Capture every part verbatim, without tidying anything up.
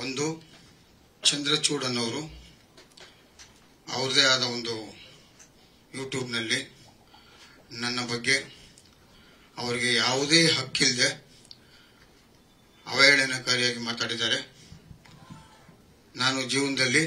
ಒಂದು ಚಂದ್ರಚೂಡ್ ಅನ್ನೋರು ಅವ್ರದೇ ಆದ ಒಂದು ಯೂಟ್ಯೂಬ್ನಲ್ಲಿ ನನ್ನ ಬಗ್ಗೆ ಅವರಿಗೆ ಯಾವುದೇ ಹಕ್ಕಿಲ್ಲದೆ ಅವಹೇಳನಕಾರಿಯಾಗಿ ಮಾತಾಡಿದ್ದಾರೆ. ನಾನು ಜೀವನದಲ್ಲಿ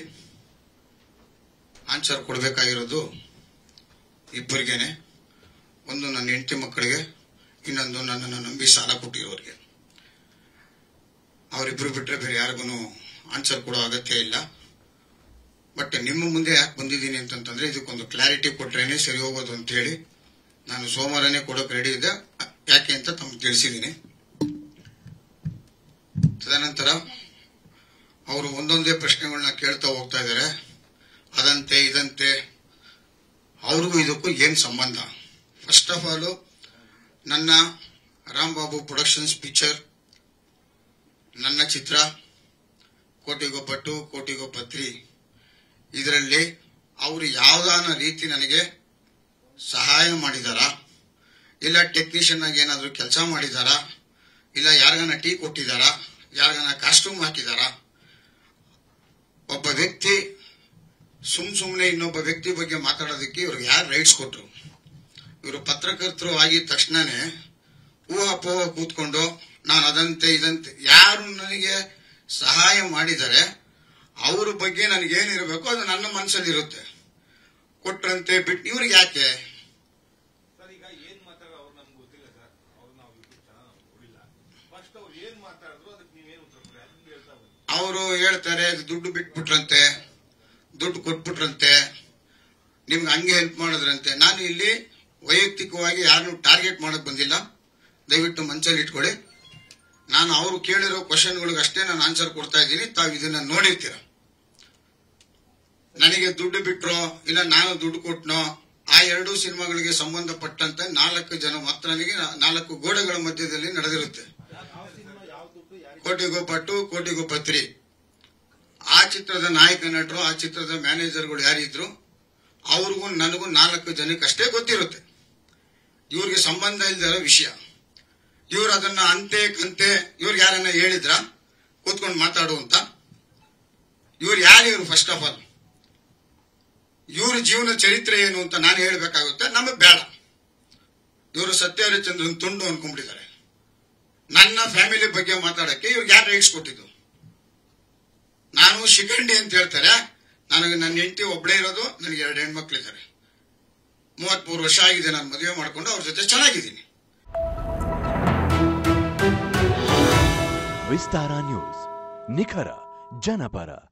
ಆನ್ಸರ್ ಕೊಡಬೇಕಾಗಿರೋದು ಇಬ್ಬರಿಗೇನೆ. ಒಂದು ನನ್ನ ಹೆಂಡತಿ ಮಕ್ಕಳಿಗೆ, ಇನ್ನೊಂದು ನನ್ನನ್ನು ನಂಬಿ ಸಾಲ ಕೊಟ್ಟಿರೋರಿಗೆ. ಅವರಿಬ್ಬರು ಬಿಟ್ಟರೆ ಬೇರೆ ಯಾರಿಗೂ ಆನ್ಸರ್ ಕೊಡೋ ಅಗತ್ಯ ಇಲ್ಲ. ಬಟ್ ನಿಮ್ಮ ಮುಂದೆ ಯಾಕೆ ಬಂದಿದ್ದೀನಿ ಅಂತಂತಂದ್ರೆ ಇದಕ್ಕೊಂದು ಕ್ಲಾರಿಟಿ ಕೊಟ್ರೇನೆ ಸರಿ ಹೋಗೋದು ಅಂತ ಹೇಳಿ ನಾನು ಸೋಮವಾರನೇ ಕೊಡೋಕೆ ರೆಡಿ ಇದ್ದೆ. ಯಾಕೆ ಅಂತ ತಮ್ಗೆ ತಿಳಿಸಿದ್ದೀನಿ. ತದನಂತರ ಅವರು ಒಂದೊಂದೇ ಪ್ರಶ್ನೆಗಳನ್ನ ಕೇಳ್ತಾ ಹೋಗ್ತಾ ಇದ್ದಾರೆ. ಅದಂತೆ ಇದಂತೆ, ಅವ್ರಿಗೂ ಇದಕ್ಕೂ ಏನ್ ಸಂಬಂಧ? ಫಸ್ಟ್ ಆಫ್ ಆಲ್, ನನ್ನ ರಾಂಬಾಬು ಪ್ರೊಡಕ್ಷನ್ಸ್ ಪಿಕ್ಚರ್, ನನ್ನ ಚಿತ್ರ ಕೋಟಿಗೋ ಪಟ್ಟು ಕೋಟಿಗೋ ಪತ್ರಿ, ಇದರಲ್ಲಿ ಅವರು ಯಾವ್ದಾನ ರೀತಿ ನನಗೆ ಸಹಾಯ ಮಾಡಿದಾರಾ, ಇಲ್ಲ ಟೆಕ್ನಿಷಿಯನ್ ಆಗಿ ಏನಾದರೂ ಕೆಲಸ ಮಾಡಿದಾರಾ, ಇಲ್ಲ ಯಾರಿಗಾನ ಟೀ ಕೊಟ್ಟಿದಾರಾ, ಯಾರಿಗಾನ ಕಾಸ್ಟ್ಯೂಮ್ ಹಾಕಿದಾರಾ? ಒಬ್ಬ ವ್ಯಕ್ತಿ ಸುಮ್ ಸುಮ್ಮನೆ ಇನ್ನೊಬ್ಬ ವ್ಯಕ್ತಿ ಬಗ್ಗೆ ಮಾತಾಡೋದಕ್ಕೆ ಇವ್ರಿಗೆ ಯಾರು ರೈಟ್ಸ್ ಕೊಟ್ರು? ಇವರು ಪತ್ರಕರ್ತರು ಆಗಿದ ತಕ್ಷಣನೇ ಊಹಾಪೋಹ ಕೂತ್ಕೊಂಡು ನಾನು ಅದಂತೆ ಇದಂತೆ, ಯಾರು ನನಗೆ ಸಹಾಯ ಮಾಡಿದರೆ ಅವ್ರ ಬಗ್ಗೆ ನನಗೇನಿರಬೇಕು ಅದು ನನ್ನ ಮನಸ್ಸಲ್ಲಿ ಇರುತ್ತೆ. ಕೊಟ್ರಂತೆ ಬಿಟ್ಟು ಇವ್ರಿಗೆ ಯಾಕೆ? ಅವರು ಹೇಳ್ತಾರೆ ದುಡ್ಡು ಬಿಟ್ಬಿಟ್ರಂತೆ, ದುಡ್ಡು ಕೊಟ್ಬಿಟ್ರಂತೆ, ನಿಮ್ಗೆ ಹಂಗೆ ಹೆಲ್ಪ್ ಮಾಡಿದ್ರಂತೆ. ನಾನು ಇಲ್ಲಿ ವೈಯಕ್ತಿಕವಾಗಿ ಯಾರನ್ನು ಟಾರ್ಗೆಟ್ ಮಾಡಕ್ ಬಂದಿಲ್ಲ, ದಯವಿಟ್ಟು ಮನಸ್ಸಲ್ಲಿ ಇಟ್ಕೊಳ್ಳಿ. ನಾನು ಅವರು ಕೇಳಿರೋ ಕ್ವಶನ್ಗಳಿಗಷ್ಟೇ ನಾನು ಆನ್ಸರ್ ಕೊಡ್ತಾ ಇದ್ದೀನಿ. ತಾವು ಇದನ್ನ ನೋಡಿರ್ತೀರ. ನನಗೆ ದುಡ್ಡು ಬಿಟ್ರೋ ಇಲ್ಲ ನಾನು ದುಡ್ಡು ಕೊಟ್ನೋ, ಆ ಎರಡೂ ಸಿನಿಮಾಗಳಿಗೆ ಸಂಬಂಧಪಟ್ಟಂತೆ ನಾಲ್ಕು ಜನ ಮಾತ್ರ ನನಗೆ ನಾಲ್ಕು ಗೋಡೆಗಳ ಮಧ್ಯದಲ್ಲಿ ನಡೆದಿರುತ್ತೆ. ಕೋಟಿಗೋ ಪಟ್ಟು ಕೋಟಿಗೋ ಪತ್ರಿ, ಆ ಚಿತ್ರದ ನಾಯಕ ನಟರು, ಆ ಚಿತ್ರದ ಮ್ಯಾನೇಜರ್ಗಳು ಯಾರಿದ್ರು ಅವ್ರಿಗೂ ನನಗೂ ನಾಲ್ಕು ಜನಕ್ಕೆ ಅಷ್ಟೇ ಗೊತ್ತಿರುತ್ತೆ. ಇವ್ರಿಗೆ ಸಂಬಂಧ ಇಲ್ದಿರೋ ವಿಷಯ. ಇವ್ರು ಅದನ್ನ ಅಂತೆ ಕಂತೆ ಇವ್ರಿಗೆ ಯಾರನ್ನ ಹೇಳಿದ್ರ ಕೂತ್ಕೊಂಡು ಮಾತಾಡು ಅಂತ? ಇವ್ರು ಯಾರು? ಇವ್ರು ಫಸ್ಟ್ ಆಫ್ ಆಲ್ ಇವ್ರ ಜೀವನ ಚರಿತ್ರೆ ಏನು ಅಂತ ನಾನು ಹೇಳ್ಬೇಕಾಗುತ್ತೆ? ನಮಗ್ ಬೇಡ. ಇವರು ಸತ್ಯ ಹರಿಶ್ಚಂದ್ರನ್ ತುಂಡು ಅನ್ಕೊಂಡ್ಬಿಟ್ಟಿದ್ದಾರೆ. ನನ್ನ ಫ್ಯಾಮಿಲಿ ಬಗ್ಗೆ ಮಾತಾಡಕ್ಕೆ ಇವ್ರಿಗೆ ಯಾರು ರೈಟ್ಸ್ ಕೊಟ್ಟಿದ್ದು? ನಾನು ಶಿಖಂಡಿ ಅಂತ ಹೇಳ್ತಾರೆ. ನನಗೆ ನನ್ನ ಹೆಂಡತಿ ಒಬ್ಬಳೇ ಇರೋದು, ನನಗೆ ಎರಡು ಹೆಣ್ಮಕ್ಳಿದ್ದಾರೆ. ಮೂವತ್ಮೂರು ವರ್ಷ ಆಗಿದೆ ನಾನು ಮದುವೆ ಮಾಡ್ಕೊಂಡು ಅವ್ರ ಜೊತೆ ಚೆನ್ನಾಗಿದ್ದೀನಿ. ವಿಸ್ತಾರ ನ್ಯೂಸ್, ನಿಖರ ಜನಪರ.